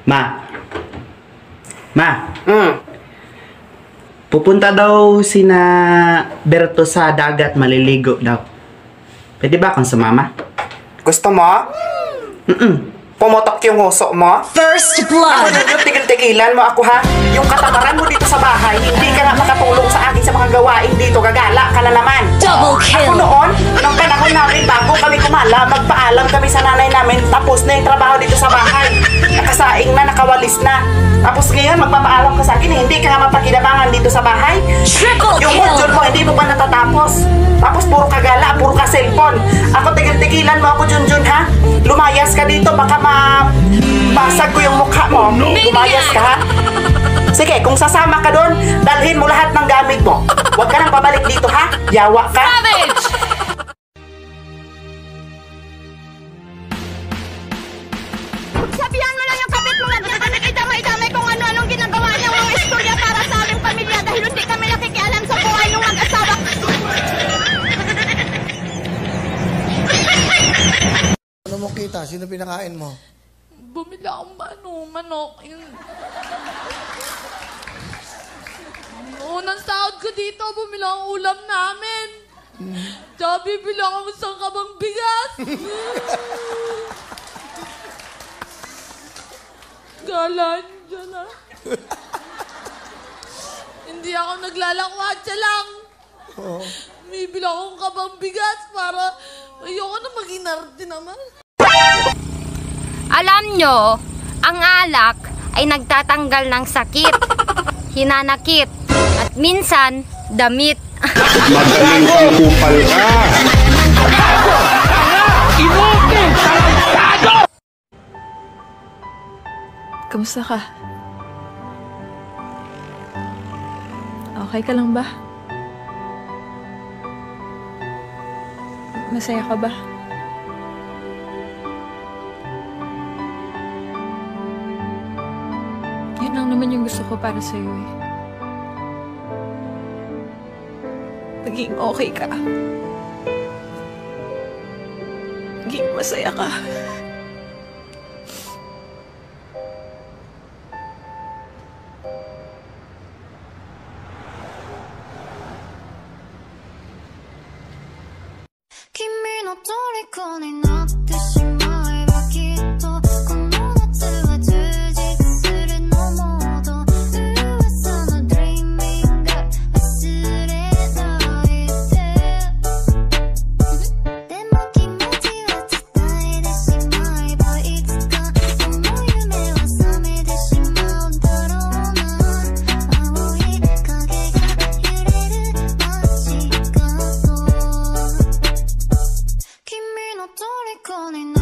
Ma. Ma. Hmm. Pupunta daw sina Berto sa dagat, maliligo daw. Pwede ba akong sumama? Gusto mo? Pumutok yung huso mo? First Ako blood! yung tigil-tigilan mo ako ha? Yung katamaran mo dito sa bahay, hindi ka na makatulong sa akin sa mga gawain dito. Gagala ka na naman. Double kill! Ako noon, nung panahon namin bago kami kumala, magpaalam kami sa nanay namin, tapos na yung trabaho dito sa bahay. Nakasaing na, nakawalis na. Tapos ngayon, magpapaalam ka sa akin, hindi ka nga mapakinabangan dito sa bahay. Triple Yung kill! module mo, hindi mo pa natatapos. Tapos puro kagala, puro ka cellphone. Ako tigil-tigilan mo ako, Junjun, ha? Lumayas ka dito, baka mabasag ko yung mukha mo. Lumayas ka, ha? Sige, kung sasama ka doon, dalhin mo lahat ng gamit mo. Huwag ka nang babalik dito, ha? Yawa ka. Savage! Sabihan mo lang yung kapit mo na idamay-damay kung ano-anong ginagawa niyang mga istorya para sa aming pamilya dahil hindi kami nakikialam sa buhay ng mag-asawa. Ano mo kita? Sino pinakain mo? Bumili akong manok. Unang sahod ko dito, bumili akong ulam namin. Tsaka bibili akong isang kabang bigas. Galan dyan ah. Hindi ako naglalakwatsa lang. Bibili akong kabang bigas para ayoko na maging nardi naman. Alam nyo, ang alak ay nagtatanggal ng sakit, hinanakit, at minsan, damit. Magaling kang kupal ka! Kamusta ka? Okay ka lang ba? Masaya ka ba? Yun lang naman yung gusto ko para sa'yo eh. Maging okay ka. Maging masaya ka. Calling